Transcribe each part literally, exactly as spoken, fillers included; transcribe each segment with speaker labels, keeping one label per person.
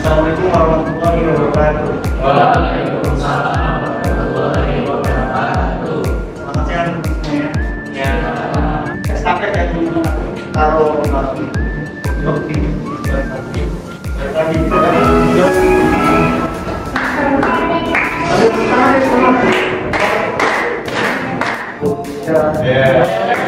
Speaker 1: Assalamualaikum warahmatullahi wabarakatuh.
Speaker 2: Waalaikumsalam warahmatullahi wabarakatuh.
Speaker 1: Selamat siang semuanya. Ya, estafet ya dulu taruh lagi. Oke. Tadi kita
Speaker 2: Ya.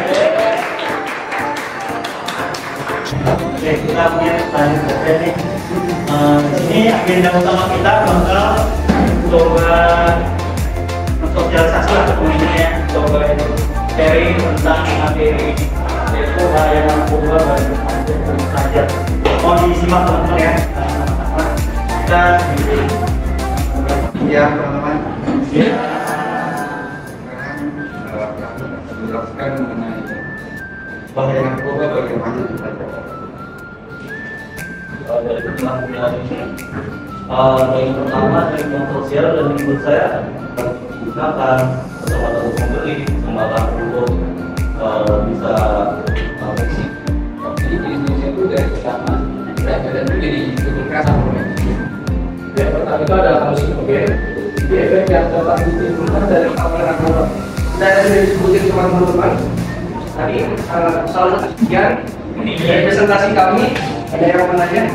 Speaker 1: Oke, kita punya tanya saja nih. Uh, ini agenda utama kita bakal coba sosialisasi lah pokoknya, coba sharing tentang materi yaitu bahaya narkoba bagi anak saja. Mau disimak teman-teman ya. Kita ya teman-teman. Ya.
Speaker 3: Menjelaskan mengenai
Speaker 1: Bahaya
Speaker 3: narkoba bagi remaja saja.
Speaker 1: Dari pertanyaan ini, yang pertama dari yang sosial dan menurut saya gunakan kesempatan untuk membeli kesempatan untuk bisa fungsi.
Speaker 3: Jadi di Indonesia itu dari pertama berat badan itu jadi cukup keras apa? Ya, pertama itu ada halusinogen. Jadi efek yang dapat ditimbulkan dari paparan narkoba. Dan sudah disebutin teman-teman tadi uh, salah satu sekian ini presentasi kami. Ada yang mau nanya?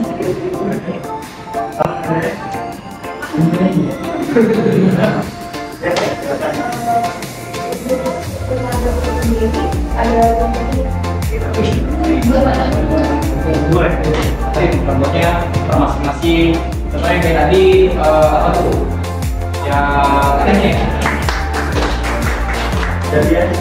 Speaker 3: Contohnya masing-masing. Contohnya kayak tadi apa tuh? Ya katanya.
Speaker 1: Jadi ya.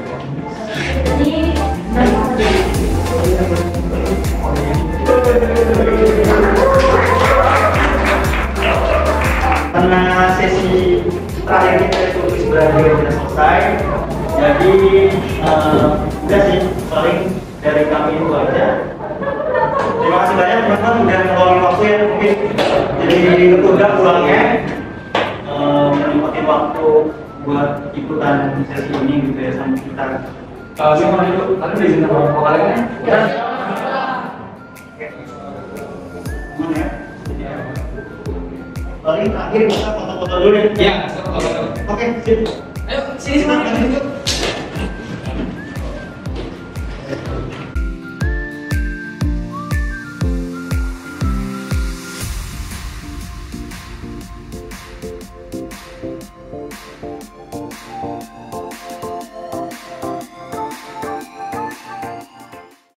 Speaker 1: Karena sesi terakhir kita tulis berakhir sudah selesai, jadi uh, udah sih paling dari kami itu aja. Terima kasih banyak teman-teman udah meluangkan waktu ya, mungkin jadi ketunda pulangnya uh, menikmati waktu buat ikutan sesi ini gitu ya sama kita.
Speaker 3: Kalau saya mau dulu, tadi udah izin sama vokalnya? Ya.
Speaker 1: Paling akhir kita foto-foto dulu ya.
Speaker 3: Iya.
Speaker 1: Oke, sip.
Speaker 3: Ayo sini sini.